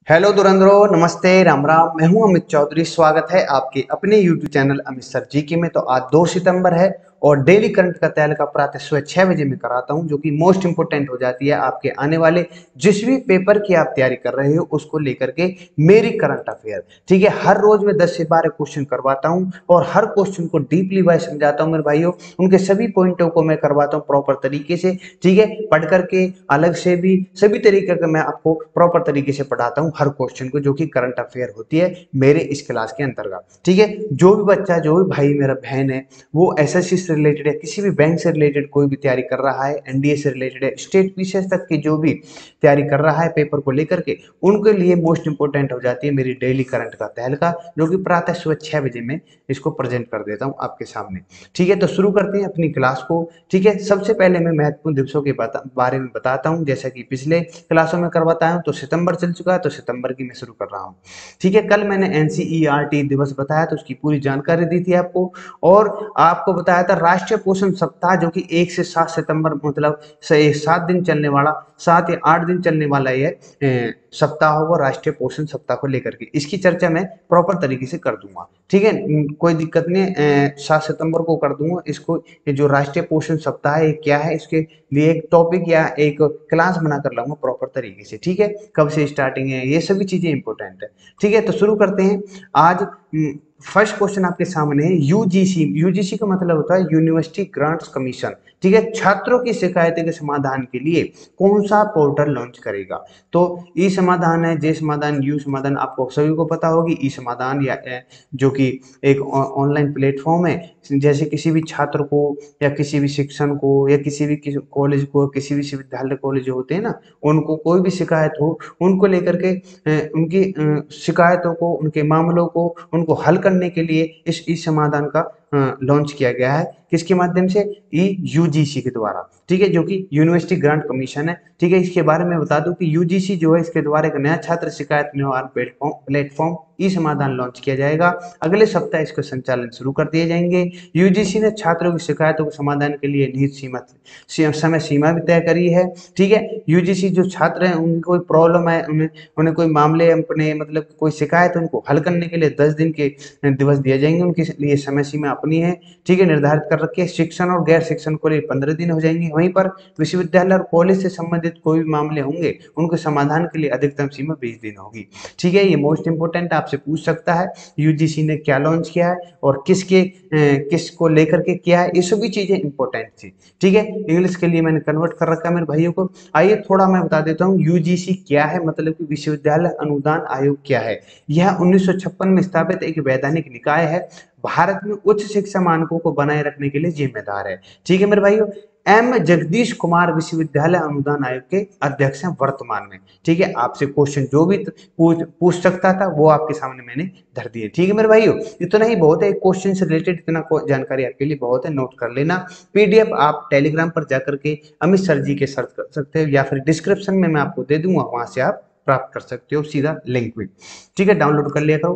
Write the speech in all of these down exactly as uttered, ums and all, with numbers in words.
Hello धुरंधरो, नमस्ते, राम राम। मैं हूं अमित चौधरी। स्वागत है आपके अपने YouTube channel Amit sir ji के में। तो आज दो सितंबर है और डेली करंट का तहल का प्रातः सुबह छह बजे में कराता हूं, जो कि मोस्ट इंपोर्टेंट हो जाती है आपके आने वाले जिस भी पेपर की आप तैयारी कर रहे हो उसको लेकर के मेरी करंट अफेयर। ठीक है, हर रोज मैं दस से बारह क्वेश्चन करवाता हूं और हर क्वेश्चन को डीपली वाइज समझाता हूं मेरे भाइयों। उनके सभी पॉइंटों को मैं करवाता हूं प्रॉपर तरीके से। ठीक है, पढ़ करके अलग से भी सभी तरीके का मैं आपको प्रॉपर तरीके से पढ़ाता हूं हर क्वेश्चन को, जो कि करंट अफेयर होती है मेरे इस क्लास के अंतर्गत। ठीक है, जो भी बच्चा, जो भी भाई मेरा बहन है, वो एसएससी से रिलेटेड है, किसी भी बैंक से रिलेटेड कोई भी तैयारी कर रहा है, एनडीए से रिलेटेड है, स्टेट पीसीएस तक की जो भी तैयारी कर रहा है पेपर को लेकर के, उनके लिए मोस्ट इंपोर्टेंट हो जाती है मेरी डेली करंट का तहलका, जो कि प्रातः सुबह छह बजे में इसको प्रेजेंट कर देता हूं आपके सामने। ठीक है, तो शुरू करते हैं अपनी क्लास को। ठीक है, सबसे पहले मैं महत्वपूर्ण दिवसों के बारे में बताता हूं। जैसा कि पिछले क्लासों में करवाता हूं, तो सितंबर चल चुका है, तो सितंबर की मैं शुरू कर रहा हूं। ठीक है, कल मैंने एनसीईआरटी दिवस बताया, तो उसकी पूरी जानकारी दी थी आपको। और आपको बताया था राष्ट्रीय पोषण सप्ताह, जो कि एक से सात सितंबर मतलब से सात दिन चलने वाला, सात या आठ दिन चलने वाला ये सप्ताह होगा राष्ट्रीय पोषण सप्ताह को लेकर के। इसकी चर्चा मैं प्रॉपर तरीके से कर दूंगा। ठीक है, कोई दिक्कत नहीं, सात सितंबर को कर दूंगा इसको। ये जो राष्ट्रीय पोषण सप्ताह है ये क्या है, इसके लिए एक टॉपिक या एक क्लास बनाकर लाऊंगा प्रॉपर तरीके से। ठीक है, कब से स्टार्टिंग है, ये सभी चीजें इंपॉर्टेंट है। ठीक है, तो शुरू करते हैं। आज फर्स्ट क्वेश्चन आपके सामने है। यूजीसी, यूजीसी का मतलब होता है यूनिवर्सिटी ग्रांट्स कमीशन। ठीक है, छात्रों की शिकायतों के समाधान के लिए कौन सा पोर्टल लॉन्च करेगा? तो ई समाधान है, जे समाधान, यू समाधान, आपको सभी को पता होगी। ई समाधान या जो कि एक ऑनलाइन प्लेटफॉर्म है, जैसे किसी भी छात्र को या किसी भी शिक्षण को या किसी भी कॉलेज को, किसी भी विश्वविद्यालय कॉलेज होते हैं ना, उनको कोई भी शिकायत हो, उनको लेकर के उनकी शिकायतों को, उनके मामलों को, उनको हल करने के लिए इस ई समाधान का लॉन्च किया गया है। किसके माध्यम से? ई यूजीसी के द्वारा। ठीक है, जो कि यूनिवर्सिटी ग्रांट कमीशन है। ठीक है, इसके बारे में बता दूं कि यूजीसी जो है, इसके द्वारा एक नया छात्र शिकायत निवारण प्लेटफॉर्म प्लेटफॉर्म ई समाधान लॉन्च किया जाएगा। अगले सप्ताह इसका संचालन शुरू कर दिए जाएंगे। यूजीसी ने छात्रों की शिकायतों के समाधान के लिए निहित सीमा समय सीमा भी तय करी है। ठीक है, यूजीसी जो छात्र हैं, उनकी कोई प्रॉब्लम है, उन्हें उन्हें कोई मामले अपने मतलब कोई शिकायत है, उनको हल करने के लिए दस दिन के दिवस दिए जाएंगे। उनके लिए समय सीमा अपनी है। ठीक है, निर्धारित कर रखी है। शिक्षण और गैर शिक्षण को लिए पंद्रह दिन हो जाएंगे। वहीं पर विश्वविद्यालय और कॉलेज से संबंधित कोई भी मामले होंगे, उनके समाधान के लिए अधिकतम सीमा बीस दिन होगी। ठीक है, ये मोस्ट इंपोर्टेंट आपसे पूछ सकता है यूजीसी ने क्या लॉन्च किया है और किसके किस को लेकर के किया है, ये सभी चीजें इंपॉर्टेंट थी। ठीक है, इंग्लिश के लिए मैंने कन्वर्ट कर रखा है मेरे भाइयों को। आइए थोड़ा मैं बता देता हूँ यूजीसी क्या है, मतलब कि विश्वविद्यालय अनुदान आयोग क्या है। यह उन्नीस सौ छप्पन में स्थापित एक वैधानिक निकाय है। भारत में उच्च शिक्षा मानकों को बनाए रखने के लिए जिम्मेदार है। ठीक है मेरे भाइयों, एम जगदीश कुमार विश्वविद्यालय अनुदान आयोग के अध्यक्ष हैं वर्तमान में। ठीक है, आपसे क्वेश्चन जो भी पूछ पूछ सकता था वो आपके सामने मैंने धर दिए। ठीक है मेरे भाइयों, इतना ही बहुत है क्वेश्चन से रिलेटेड, इतना जानकारी आपके लिए बहुत है, नोट कर लेना। पीडीएफ आप टेलीग्राम पर जाकर के अमित सर जी के सर्च कर सकते हो, या फिर डिस्क्रिप्शन में मैं आपको दे दूंगा, वहां से आप प्राप्त कर सकते हो सीधा लिंक भी। ठीक है, डाउनलोड कर लिया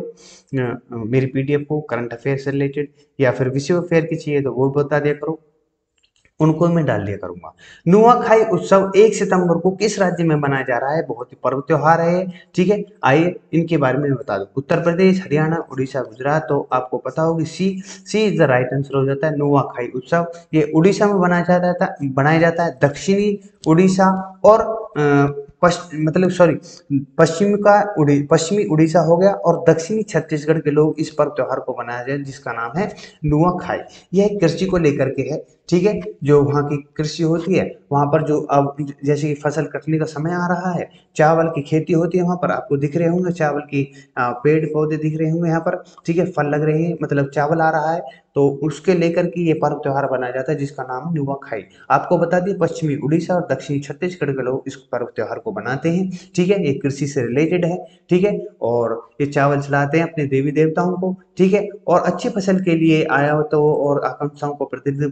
करो मेरी पीडीएफ को, करंट अफेयर से रिलेटेड, या फिर विश्व अफेयर की चाहिए तो वो बता दिया करो, उनको मैं डाल दिया करूंगा। नुआखाई उत्सव एक सितंबर को किस राज्य में मनाया जा रहा है? बहुत ही पर्व त्योहार है। ठीक है, आइए इनके बारे में बता दो। उत्तर प्रदेश, हरियाणा, उड़ीसा, गुजरात। तो आपको पता होगी C C is the right answer हो जाता है नुआखाई उत्सव। ये उड़ीसा में बनाया जाता था बनाया जाता है दक्षिणी उड़ीसा और पश्चिम मतलब सॉरी पश्चिम का उड़ी पश्चिमी उड़ीसा हो गया, और दक्षिणी छत्तीसगढ़ के लोग इस पर्व त्योहार को मनाया जाए, जिसका नाम है नुआखाई। यह कृषि को लेकर के है। ठीक है, जो वहाँ की कृषि होती है, वहाँ पर जो अब जैसे कि फसल कटने का समय आ रहा है, चावल की खेती होती है, वहाँ पर आपको दिख रहे होंगे चावल की पेड़ पौधे दिख रहे होंगे यहाँ पर। ठीक है, फल लग रहे हैं, मतलब चावल आ रहा है, तो उसके लेकर के ये पर्व त्योहार बनाया जाता है, जिसका नाम है नुआखाई। आपको बता दिए पश्चिमी उड़ीसा और दक्षिणी छत्तीसगढ़ के लोग इस पर्व त्योहार को बनाते हैं। ठीक है, ये कृषि से रिलेटेड है। ठीक है, और ये चावल चढ़ाते हैं अपने देवी देवताओं को। ठीक है, और अच्छी फसल के लिए आया हो तो और आकांक्षाओं को प्रतिनिधित्व करते हैं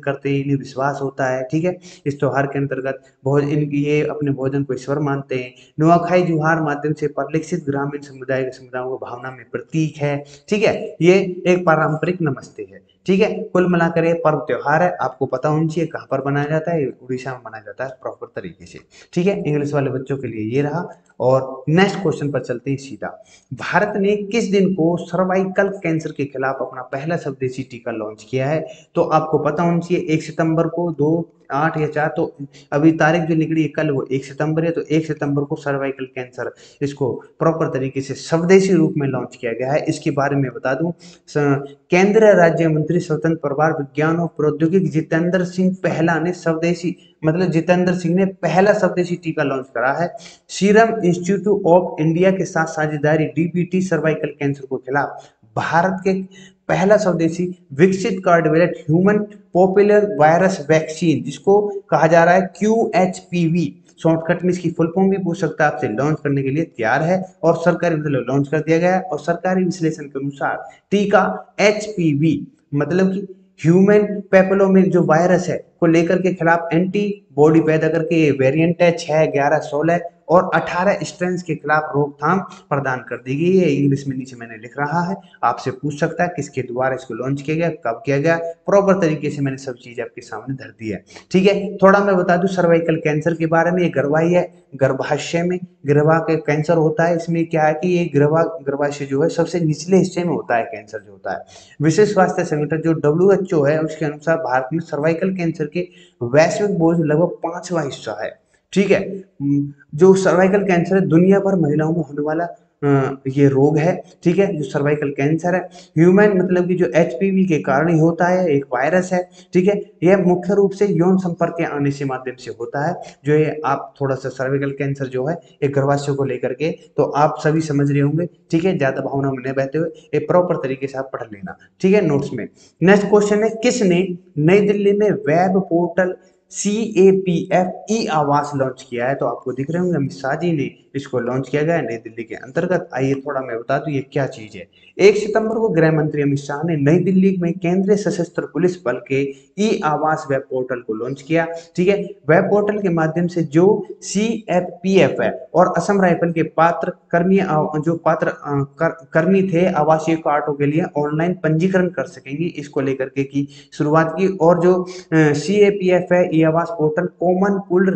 इन्हें विश्वास होता है। ठीक है, इस त्योहार के अंतर्गत भोजन इन ये अपने भोजन को ईश्वर मानते हैं। नुआखाई जुहार माध्यम से परिलक्षित ग्रामीण समुदाय के समुदायों को भावना में प्रतीक है। ठीक है, ये एक पारंपरिक नमस्ते है। ठीक है, कुल मिलाकर ये पर्व त्योहार है, आपको पता होना चाहिए कहाँ पर मनाया जाता है, उड़ीसा में मनाया जाता है प्रॉपर तरीके से। ठीक है, इंग्लिश वाले बच्चों के लिए ये रहा। और नेक्स्ट क्वेश्चन पर चलते हैं सीधा। भारत ने किस दिन को सर्वाइकल कैंसर के खिलाफ अपना पहला स्वदेशी टीका लॉन्च किया है? तो आपको पता होना चाहिए एक सितंबर को, दो, आठ या चार, तो अभी तारीख जो निकली है कल वो एक सितंबर है, तो एक सितंबर को सर्वाइकल कैंसर इसको प्रॉपर तरीके से स्वदेशी रूप में लॉन्च किया गया है। इसके बारे में बता दूं, केंद्रीय राज्य मंत्री स्वतंत्र प्रभार विज्ञान और प्रौद्योगिकी जितेंद्र सिंह पहला ने स्वदेशी मतलब जितेंद्र सिंह ने पहला स्वदेशी टीका लॉन्च करा है। सीरम इंस्टीट्यूट ऑफ इंडिया के साथ साझेदारी डीबीटी सर्वाइकल कैंसर के खिलाफ भारत के पहला स्वदेशी विकसित quadrivalent human popular virus vaccine, जिसको कहा जा रहा है q H P V, shortcut में इसकी फुल फॉर्म भी पूछ सकता है आपसे, लॉन्च करने के लिए तैयार है और सरकारी मतलब लॉन्च कर दिया गया है। और सरकारी विश्लेषण के अनुसार टीका एच पी वी मतलब कि ह्यूमन पेपिलोमा जो वायरस है को लेकर के खिलाफ एंटीबॉडी पैदा करके ये वेरिएंट है छह, ग्यारह, सोलह और अठारह स्ट्रेन के खिलाफ रोकथाम प्रदान कर दी गई है। इंग्लिश में नीचे मैंने लिख रहा है, आपसे पूछ सकता है किसके द्वारा इसको लॉन्च किया गया, कब किया गया, प्रॉपर तरीके से मैंने सब चीज आपके सामने धर दी है। ठीक है, थोड़ा मैं बता दूं सर्वाइकल कैंसर के बारे में। ये गर्भाशय है, गर्भाशय में गर्भा के कैंसर होता है। इसमें क्या है कि ये गर्भा गर्भाशय जो है सबसे निचले हिस्से में होता है कैंसर जो होता है। विश्व स्वास्थ्य संगठन जो डब्ल्यू एच ओ है उसके अनुसार भारत में सर्वाइकल कैंसर के वैश्विक बोझ लगभग पांचवा हिस्सा है। ठीक है, जो सर्वाइकल कैंसर है दुनिया भर महिलाओं में होने वाला ये रोग है। ठीक है, जो सर्वाइकल कैंसर है ह्यूमन मतलब कि जो एचपीवी के कारण ही होता है, एक वायरस है। ठीक है, यह मुख्य रूप से यौन संपर्क के आने से माध्यम से होता है। जो ये आप थोड़ा सा सर्वाइकल कैंसर जो है एक गर्भाशय को लेकर के, तो आप सभी समझ रहे होंगे। ठीक है, ज्यादा भावना में नहीं बहते हुए ये प्रॉपर तरीके से आप पढ़ लेना। ठीक है, नोट्स में नेक्स्ट क्वेश्चन है, किसने नई दिल्ली में web portal C A P F e आवास लॉन्च किया है? तो आपको दिख रहे होंगे अमित शाह जी ने इसको लॉन्च किया गया है नई दिल्ली के अंतर्गत। आइए थोड़ा मैं बता दूं ये क्या चीज है। एक सितंबर को गृह मंत्री अमित शाह ने नई दिल्ली में केंद्रीय सशस्त्र पुलिस बल के ई आवास वेब पोर्टल को लॉन्च किया। ठीक है, वेब पोर्टल के माध्यम से जो सी एफ पी एफ है और असम राइफल के पात्र कर्मी जो पात्र कर, कर्मी थे आवासीय कार्डों के लिए ऑनलाइन पंजीकरण कर सकेंगे, इसको लेकर के की शुरुआत की। और जो सी ए पी एफ है ई आवास portal common pooled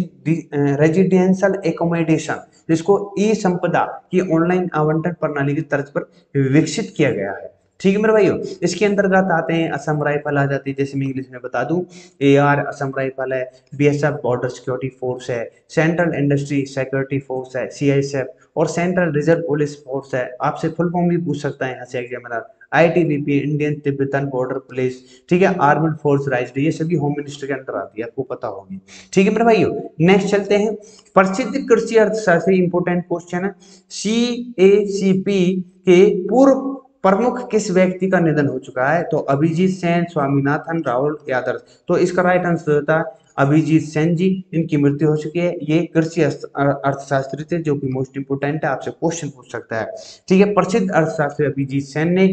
residential accommodation, जिसको ई संपदा की ऑनलाइन आवंटन प्रणाली की तर्ज पर विकसित किया गया है। ठीक है मेरे भाइयों, इसके अंतर्गत आते हैं असम राइफल आ जाती है, जैसे मैं इंग्लिश में बता दूं ए आर असम राइफल है, B S F border security force है, सेंट्रल इंडस्ट्री सिक्योरिटी फोर्स है सी आई एस एफ और सेंट्रल रिजर्व पुलिस फोर्स है। आपसे फुल फॉर्म भी पूछ सकता है यहाँ से examiner, I T B P Indian Tibetan border police. ठीक है, आर्मड फोर्स राइज्ड, ये सभी होम मिनिस्टर के अंदर आती है, आपको पता होगी। ठीक है मेरे भाइयों, नेक्स्ट चलते हैं। प्रसिद्ध कृषि अर्थशास्त्री इंपोर्टेंट क्वेश्चन है, सी ए सी पी के पूर्व प्रमुख किस व्यक्ति का निधन हो चुका है? तो अभिजीत सेन, स्वामीनाथन, राहुल यादव। तो इसका राइट आंसर होता है अभिजीत सेन जी, इनकी मृत्यु हो चुकी है। ये कृषि अर्थशास्त्री थे जो कि मोस्ट इंपोर्टेंट है, आपसे क्वेश्चन पूछ सकता है। ठीक है, प्रसिद्ध अर्थशास्त्री अभिजीत सेन ने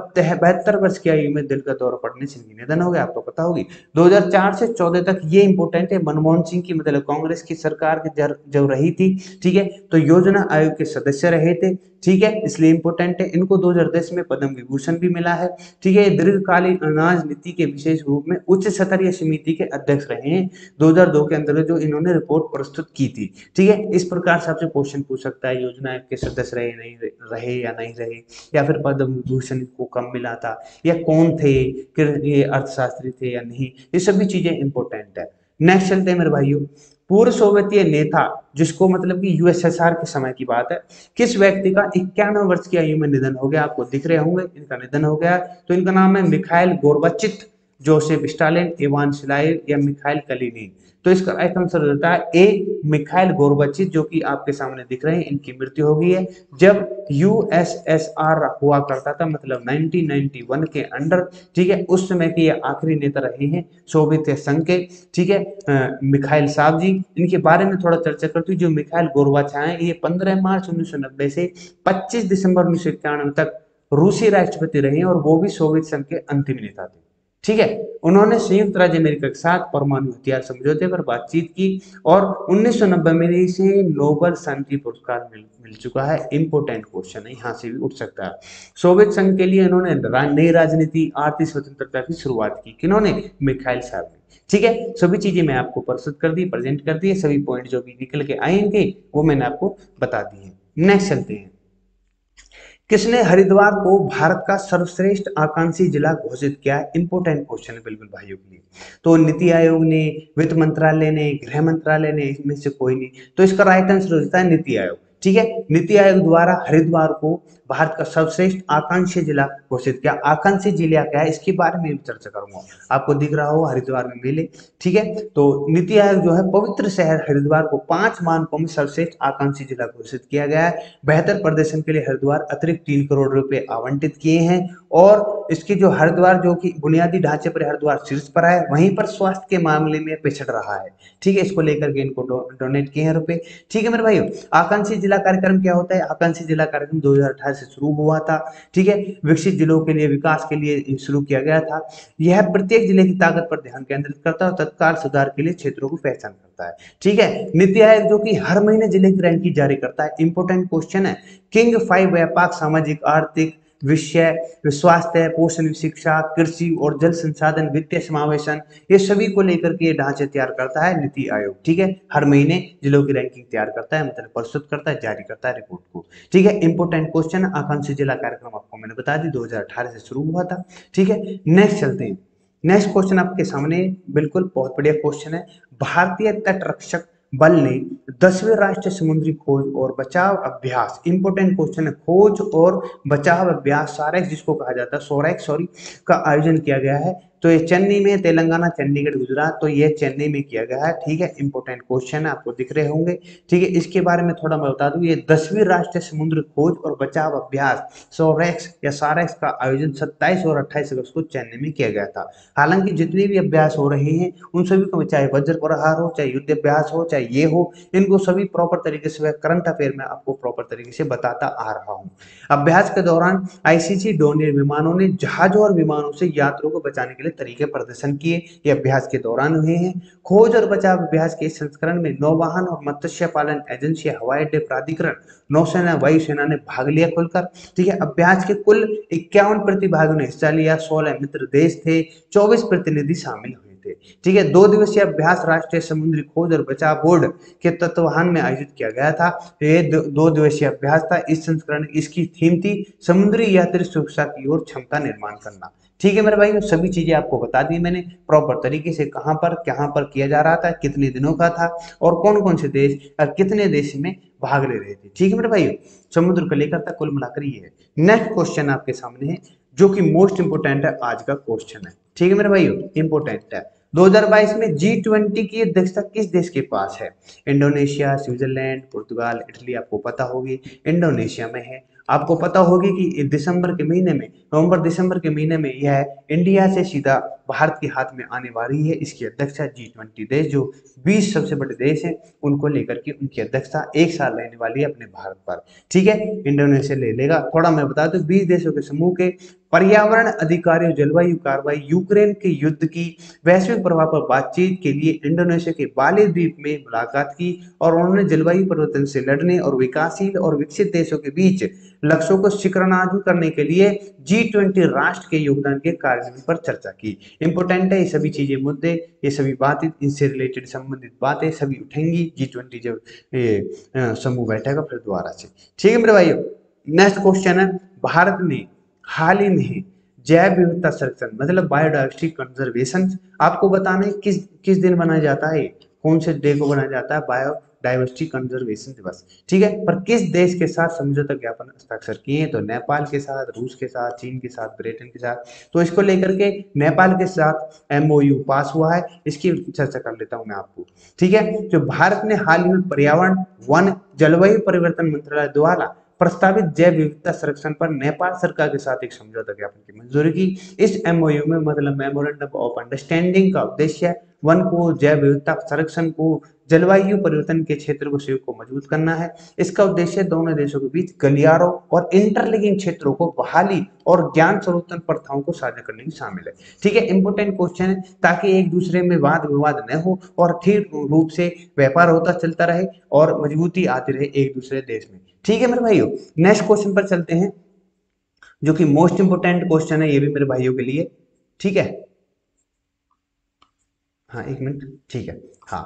बहत्तर वर्ष की आयु में दिल का दौरा पड़ने से निधन हो गया, आपको पता होगी। दो हज़ार चार से चौदह तक ये इंपोर्टेंट है, मनमोहन सिंह की मतलब कांग्रेस की सरकार की जब रही थी। ठीक है, तो योजना आयोग के सदस्य रहे थे। ठीक है, इसलिए इंपोर्टेंट है। इनको दो हज़ार दस में पद्म विभूषण भी मिला है। ठीक है, दीर्घकालीन अनाज नीति के विशेष रूप में उच्च स्तरीय समिति के अध्यक्ष रहे हैं दो हज़ार दो के अंतर्गत जो इन्होंने रिपोर्ट प्रस्तुत की थी। ठीक है, इस प्रकार से आपसे क्वेश्चन पूछ सकता है योजना आयोग के सदस्य रहे नहीं रहे या नहीं रहे, या फिर पद्म विभूषण को कम मिला था, या कौन थे, ये अर्थशास्त्री थे या नहीं, ये सभी चीजें इंपॉर्टेंट है। नेक्स्ट चलते हैं मेरे भाइयों, पूर्व सोवियतीय नेता जिसको मतलब कि यू एस एस आर के समय की बात है, किस व्यक्ति का इक्यानवे वर्ष की आयु में निधन हो गया? आपको दिख रहे होंगे इनका निधन हो गया। तो इनका नाम है Mikhail Gorbachev, Joseph Stalin, Ivan Silayev या मिखाइल कलिनिन। तो इसका राइट आंसर होता है ए मिखाइल गोर्बाचिव, जो कि आपके सामने दिख रहे हैं। इनकी मृत्यु हो गई है जब यू एस एस आर हुआ करता था, मतलब नाइनटीन नाइंटी वन के अंडर। ठीक है, उस समय के ये आखिरी नेता रहे हैं सोवियत संघ के। ठीक है, मिखाइल साहब जी, इनके बारे में थोड़ा चर्चा करती हूँ। जो मिखाइल गोर्बाचिव हैं ये पंद्रह मार्च उन्नीस सौ नब्बे से पच्चीस दिसंबर उन्नीस सौ इक्यानवे तक रूसी राष्ट्रपति रहे और वो भी सोवियत संघ के अंतिम नेता थे। ठीक है। उन्होंने संयुक्त राज्य अमेरिका के साथ परमाणु हथियार समझौते पर बातचीत की और उन्नीस सौ नब्बे में इसे नोबेल शांति पुरस्कार मिल, मिल चुका है। इंपोर्टेंट क्वेश्चन है, यहाँ से भी उठ सकता है। सोवियत संघ के लिए इन्होंने नई राजनीति आर्थिक स्वतंत्रता की शुरुआत की। किन्होंने? मिखाइल साहब ने। ठीक है, सभी चीजें मैं आपको प्रस्तुत कर दी, प्रेजेंट कर दी है, सभी पॉइंट जो भी निकल के आएंगे वो मैंने आपको बता दी है। नेक्स्ट चलते हैं। किसने हरिद्वार को भारत का सर्वश्रेष्ठ आकांक्षी जिला घोषित किया? इंपोर्टेंट क्वेश्चन है बिल्कुल भाइयों के लिए। तो नीति आयोग ने, वित्त मंत्रालय ने, गृह मंत्रालय ने, इसमें से कोई नहीं। तो इसका राइट आंसर होता है नीति आयोग। ठीक है, नीति आयोग द्वारा हरिद्वार को भारत का सर्वश्रेष्ठ आकांक्षी जिला घोषित किया। आकांक्षी जिला क्या है इसके बारे में भी चर्चा करूंगा। आपको दिख रहा हो हरिद्वार में मेले। ठीक है, तो नीति आयोग जो है पवित्र शहर हरिद्वार को पांच मानकों में सर्वश्रेष्ठ आकांक्षी जिला घोषित किया गया है। बेहतर प्रदर्शन के लिए हरिद्वार अतिरिक्त तीन करोड़ रुपए आवंटित किए हैं और इसके जो हरिद्वार जो कि बुनियादी ढांचे पर हरिद्वार शीर्ष पर है, वहीं पर स्वास्थ्य के मामले में पिछड़ रहा है। ठीक है, इसको लेकर के इनको डो, डोनेट किए हैं रुपए। ठीक है मेरे भाइयों, आकांक्षी जिला कार्यक्रम क्या होता है? आकांक्षी जिला कार्यक्रम दो हज़ार अठारह से शुरू हुआ था। ठीक है, विकसित जिलों के लिए विकास के लिए शुरू किया गया था। यह प्रत्येक जिले की ताकत पर ध्यान केंद्रित करता है और तत्काल सुधार के लिए क्षेत्रों की पहचान करता है। ठीक है, नीति आयोग जो कि हर महीने जिले की रैंकिंग जारी करता है। इंपोर्टेंट क्वेश्चन है। किंग फाइव व्यापक सामाजिक आर्थिक विषय, स्वास्थ्य, पोषण, शिक्षा, कृषि और जल संसाधन, वित्तीय समावेशन, ये सभी को लेकर के ये ढांचे तैयार करता है नीति आयोग। ठीक है, हर महीने जिलों की रैंकिंग तैयार करता है, मतलब प्रस्तुत करता है, जारी करता है रिपोर्ट को। ठीक है, इंपोर्टेंट क्वेश्चन, आकांक्षी जिला कार्यक्रम आपको मैंने बता दी दो हज़ार अठारह से शुरू हुआ था। ठीक है, नेक्स्ट चलते हैं। नेक्स्ट क्वेश्चन आपके सामने बिल्कुल बहुत बढ़िया क्वेश्चन है। भारतीय तट रक्षक बल ने दसवें राष्ट्रीय समुद्री खोज और बचाव अभ्यास, इंपोर्टेंट क्वेश्चन है, खोज और बचाव अभ्यास सारेक्स जिसको कहा जाता है, सोरेक्स सॉरी, का आयोजन किया गया है। तो ये चेन्नई में, तेलंगाना, चंडीगढ़, गुजरात, तो ये चेन्नई में किया गया है। ठीक है, इंपोर्टेंट क्वेश्चन है, आपको दिख रहे होंगे। ठीक है, इसके बारे में थोड़ा मैं बता दूं, ये दसवीं राष्ट्रीय समुद्र खोज और बचाव अभ्यास सोरेक्स या सारेक्स का आयोजन सत्ताईस और अट्ठाईस अगस्त को चेन्नई में किया गया था। हालांकि जितने भी अभ्यास हो रहे हैं उन सभी को, चाहे वज्र प्रहार हो, चाहे युद्ध अभ्यास हो, चाहे ये हो, इनको सभी प्रॉपर तरीके से करंट अफेयर में आपको प्रॉपर तरीके से बताता आ रहा हूँ। अभ्यास के दौरान आईसीसी डोनियर विमानों ने जहाजों और विमानों से यात्रियों को बचाने के लिए तरीके प्रदर्शन किए। ये अभ्यास के दौरान हुए हैं। खोज और बचाव अभ्यास के इस संस्करण में नौवाहन और मत्स्य पालन एजेंसी, हवाई अड्डे प्राधिकरण, नौसेना, वायुसेना ने भाग लिया खुलकर। ठीक है, अभ्यास के कुल इक्यावन प्रतिभागियों ने हिस्सा लिया। सोलह मित्र देश थे, चौबीस प्रतिनिधि शामिल हुए थे। ठीक है, दो दिवसीय अभ्यास राष्ट्रीय समुद्री खोज और बचाव बोर्ड के तत्वावधान में आयोजित किया गया था। ये दो, दो दिवसीय अभ्यास था। इस संस्करण इसकी थीम थी समुद्री यात्री सुरक्षा की ओर क्षमता निर्माण करना। ठीक है मेरे भाई, सभी चीजें आपको बता दी मैंने प्रॉपर तरीके से, कहां पर कहां पर किया जा रहा था, कितने दिनों का था और कौन कौन से देश और कितने देश में भाग ले रहे थे। ठीक है मेरे भाई, समुद्र को लेकर था, कुल मिलाकर ये है। नेक्स्ट क्वेश्चन आपके सामने है जो कि मोस्ट इंपोर्टेंट है, आज का क्वेश्चन है। ठीक है मेरे भाई, इंपोर्टेंट है। दो हज़ार बाईस में जी ट्वेंटी की अध्यक्षता किस देश के पास है? इंडोनेशिया, स्विट्जरलैंड, पुर्तगाल, इटली, आपको पता होगी इंडोनेशिया में है। आपको पता होगी कि दिसंबर के महीने में, नवंबर दिसंबर के महीने में यह इंडिया से सीधा भारत के हाथ में आने वाली है। इसकी अध्यक्षता जी ट्वेंटी देश, जो बीस सबसे बड़े देश हैं, उनको लेकर के उनकी अध्यक्षता एक साल रहने वाली है अपने भारत पर। ठीक है, इंडोनेशिया ले लेगा। थोड़ा मैं बता दूं, बीस देशों के समूह के पर्यावरण अधिकारियों जलवायु कार्रवाई, यूक्रेन के युद्ध की वैश्विक प्रभाव पर बातचीत के लिए इंडोनेशिया के बाली द्वीप में मुलाकात की और उन्होंने जलवायु परिवर्तन से लड़ने और विकासशील और विकसित देशों के बीच लक्ष्यों को सिंक्रनाइज करने के लिए जी ट्वेंटी राष्ट्र के योगदान के कार्य पर चर्चा की। इंपोर्टेंट है, ये सभी चीजें, मुद्दे, ये सभी बातें, इनसे रिलेटेड संबंधित बातें सभी उठेंगी जी ट्वेंटी जब ये समूह बैठेगा फिर दोबारा से। ठीक है मेरे भाइयों, नेक्स्ट क्वेश्चन है, भारत ने हाल ही में जैव विविधता संरक्षण मतलब बायोडाइवर्सिटी कंजर्वेशन, आपको बताना है किस किस दिन मनाया जाता है, कौन से डे को मनाया जाता है बायोडाइवर्सिटी कंजर्वेशन दिवस। ठीक है, पर किस देश के साथ समझौता ज्ञापन हस्ताक्षर किए हैं? तो नेपाल के साथ, रूस के साथ, चीन के साथ, ब्रिटेन के साथ। तो इसको लेकर के नेपाल के साथ एमओयू पास हुआ है, इसकी चर्चा कर लेता हूं मैं आपको। ठीक है, जो भारत ने हाल ही में पर्यावरण, वन, जलवायु परिवर्तन मंत्रालय द्वारा प्रस्तावित जैव विविधता संरक्षण पर नेपाल सरकार के साथ एक समझौता ज्ञापन की मंजूरी की। इस एमओयू में मतलब मेमोरेंडम ऑफ अंडरस्टैंडिंग का उद्देश्य वन को, जैव विविधता संरक्षण को, जलवायु परिवर्तन के क्षेत्र को सहयोग को मजबूत करना है। इसका उद्देश्य दोनों देशों के बीच गलियारों और इंटरलिंकिंग क्षेत्रों को बहाली और ज्ञान सर्वोत्तम प्रथाओं को साझा करने की शामिल है। ठीक है, इंपोर्टेंट क्वेश्चन है, ताकि एक दूसरे में वाद विवाद न हो और ठीक रूप से व्यापार होता चलता रहे और मजबूती आती रहे एक दूसरे देश में। ठीक है मेरे भाइयों, नेक्स्ट क्वेश्चन पर चलते हैं, जो कि मोस्ट इंपोर्टेंट क्वेश्चन है ये भी मेरे भाइयों के लिए। ठीक है, हाँ एक मिनट, ठीक है। हाँ,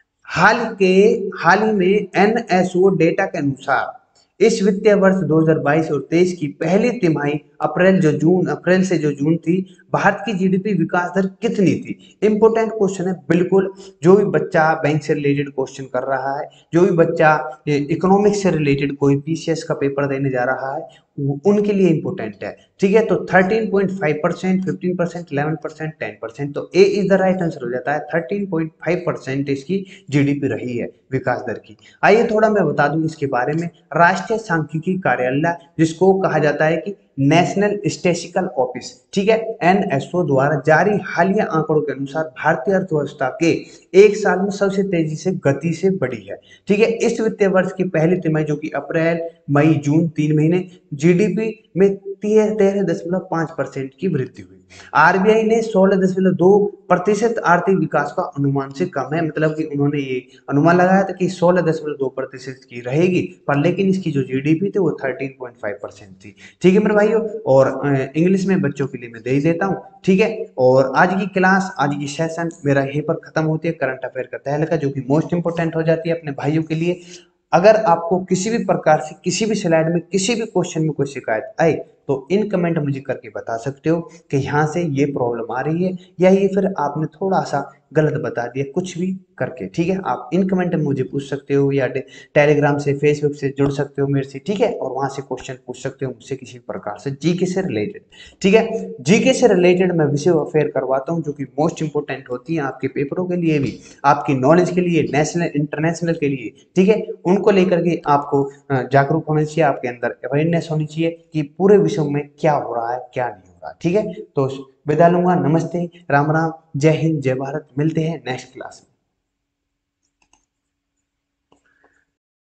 हाल के हाल ही में एनएसओ डेटा के अनुसार इस वित्तीय वर्ष दो हज़ार बाईस और तेईस की पहली तिमाही अप्रैल जो जून अप्रैल से जो जून थी, भारत की जीडीपी विकास दर कितनी थी? इंपोर्टेंट क्वेश्चन है बिल्कुल। जो भी बच्चा बैंक से रिलेटेड क्वेश्चन कर रहा है, जो भी बच्चा इकोनॉमिक्स से रिलेटेड कोई पीसीएस का पेपर देने जा रहा है, उनके लिए इंपोर्टेंट है। ठीक है, तो thirteen point five percent, fifteen percent, eleven percent, ten percent, तो A is the right answer हो जाता है। थर्टीन पॉइंट फाइव परसेंट इसकी जीडीपी रही है विकास दर की। आइए थोड़ा मैं बता दूं इसके बारे में। राष्ट्रीय सांख्यिकी कार्यालय, जिसको कहा जाता है कि नेशनल स्टैटिस्टिकल ऑफिस, ठीक है, एनएसओ द्वारा जारी हालिया आंकड़ों के अनुसार भारतीय अर्थव्यवस्था के एक साल में सबसे तेजी से गति से बढ़ी है। ठीक है, इस वित्तीय वर्ष की पहली तिमाही जो कि अप्रैल, मई, जून, तीन महीने जीडीपी में तेरह दशमलव पांच परसेंट की वृद्धि हुई। आरबीआई ने सोलह दशमलव दो प्रतिशत आर्थिक विकास का अनुमान से कम है, मतलब कि उन्होंने ये अनुमान लगाया था कि सोलह दशमलव दो प्रतिशत की रहेगी, पर लेकिन इसकी जो जीडीपी थी वो थर्टीन पॉइंट फाइव परसेंट थी। ठीक है मेरे भाइयों, और इंग्लिश में बच्चों के लिए मैं दे ही देता हूँ। ठीक है, और आज की क्लास, आज की सेशन मेरा यहीं पर खत्म होती है, करंट अफेयर का तहलका, जो कि मोस्ट इंपोर्टेंट हो जाती है अपने भाइयों के लिए। अगर आपको किसी भी प्रकार से किसी भी स्लाइड में किसी भी क्वेश्चन में कोई शिकायत आए तो इन कमेंट मुझे करके बता सकते हो कि यहाँ से ये प्रॉब्लम आ रही है, या ये फिर आपने थोड़ा सा गलत बता दिया, कुछ भी करके। ठीक है, आप इन कमेंट में मुझे पूछ सकते हो, या टेलीग्राम से, फेसबुक से जुड़ सकते हो मेरे से। ठीक है, और वहां से क्वेश्चन पूछ सकते हो मुझसे किसी प्रकार से जीके से रिलेटेड। ठीक है, जीके से रिलेटेड मैं विषय अफेयर करवाता हूँ, जो कि मोस्ट इंपोर्टेंट होती है आपके पेपरों के लिए भी, आपकी नॉलेज के लिए, नेशनल इंटरनेशनल के लिए। ठीक है, उनको लेकर के आपको जागरूक होना चाहिए, आपके अंदर अवेयरनेस होनी चाहिए कि पूरे विश्व में क्या हो रहा है, क्या नहीं हो रहा। ठीक है, तो विदा लूंगा, नमस्ते, राम राम, जय हिंद, जय भारत, मिलते हैं नेक्स्ट क्लास में।